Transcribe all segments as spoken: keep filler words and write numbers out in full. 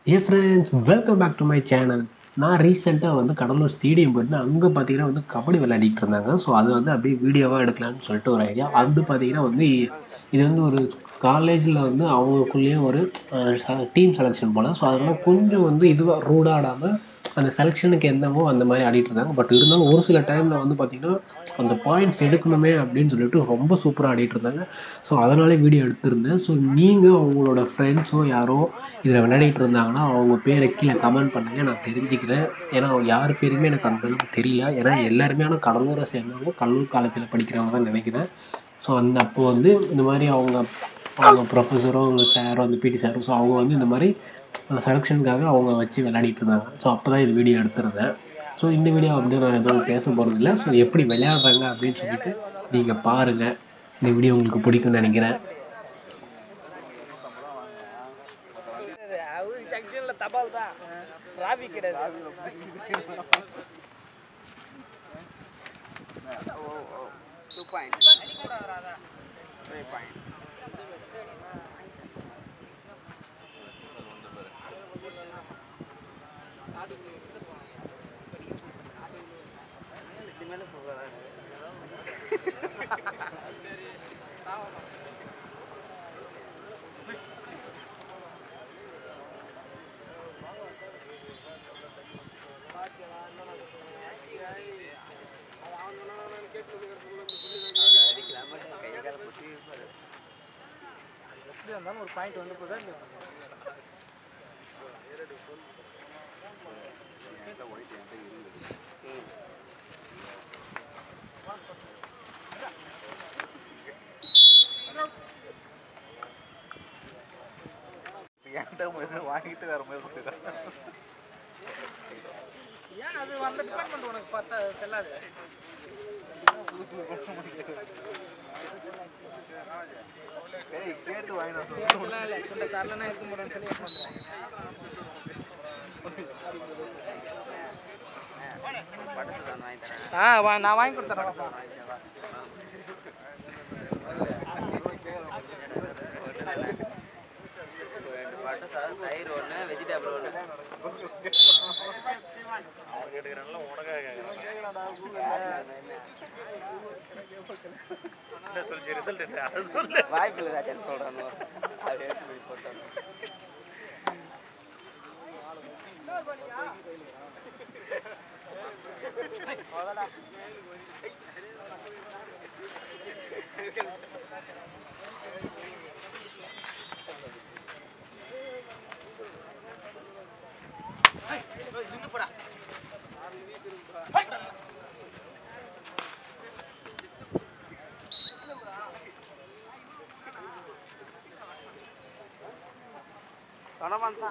Hey friends, welcome back to my channel. நான் ரீசெண்டாக வந்து கடலூர் ஸ்டேடியம் போயிருந்தேன். அங்கே பார்த்தீங்கன்னா வந்து கபடி விளையாடிட்டு இருந்தாங்க. ஸோ அது வந்து அப்படியே வீடியோவாக எடுக்கலாம்னு சொல்லிட்டு ஒரு ஐடியா. அது பார்த்தீங்கன்னா வந்து இது வந்து ஒரு காலேஜில் வந்து அவங்களுக்குள்ளேயே ஒரு டீம் செலெக்ஷன் போல. ஸோ அதனால் கொஞ்சம் வந்து இதுவாக ரூடாக ஆடாமல் அந்த செலெக்ஷனுக்கு என்னவோ அந்த மாதிரி ஆடிட்டு இருந்தாங்க. பட் இருந்தாலும் ஒரு சில டைமில் வந்து பார்த்தீங்கன்னா அந்த பாயிண்ட்ஸ் எடுக்கணுமே அப்படின்னு சொல்லிட்டு ரொம்ப சூப்பராக ஆடிட்டு இருந்தாங்க. ஸோ அதனாலே வீடியோ எடுத்திருந்தேன். ஸோ நீங்கள் உங்களோட ஃப்ரெண்ட்ஸோ யாரோ இதில் விளையாடிட்டு இருந்தாங்கன்னா அவங்க பேரை கீழே கமெண்ட் பண்ணுங்கள், நான் தெரிஞ்சுக்கிறேன். ஏன்னா யார் பேருமே எனக்கு அந்த அளவுக்கு தெரியல. ஏன்னா எல்லாருமே ஆனால் கடலூரை சேர்ந்தவங்க, கடலூர் காலேஜில் படிக்கிறவங்க தான் நினைக்கிறேன். ஸோ அந்த அப்போ வந்து இந்த மாதிரி அவங்க அவங்க ப்ரொஃபஸரோ அவங்க சாரோ அந்த பிடி சாரோ ஸோ அவங்க வந்து இந்த மாதிரி செலெக்ஷனுக்காக அவங்க வச்சு விளையாடிட்டு இருந்தாங்க. ஸோ அப்போ தான் இது வீடியோ எடுத்திருந்தேன். ஸோ இந்த வீடியோ வந்து நான் எதுவும் பேச போகிறது இல்லை. ஸோ எப்படி விளையாடுறாங்க அப்படின்னு சொல்லிட்டு நீங்கள் பாருங்கள். இந்த வீடியோ உங்களுக்கு பிடிக்கும்னு நினைக்கிறேன். தபால் தான் டிராபிக் கிடையாது. டூ பாயிண்ட் த்ரீ பாயிண்ட் மேலே சொல்கிறாரு. எப்படி இருந்தாலும் ஒரு பாயிண்ட் வந்து போதா இல்லையா? வாங்கிட்டு வேற மாதிரி ஏன் அது அந்த டிபார்ட்மெண்ட் உனக்கு பார்த்தா செல்லாது. கேட்டு வாங்கினா தரலன்னா இருக்க முடியும்னு சொல்லி ஆ நான் வாங்கி கொடுத்துறேன். தயிர் ஒன்று வெஜிடபிள் ஒன்று அவங்க கேட்டுக்கிறாங்களா உனக்காக சொல்லி ரிசல்ட் அது சொல்லு வாய்ப்பு இல்லை ராஜா சொல்கிறேன். அது எடுத்து போட்டோம். Mana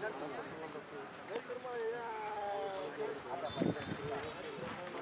அந்த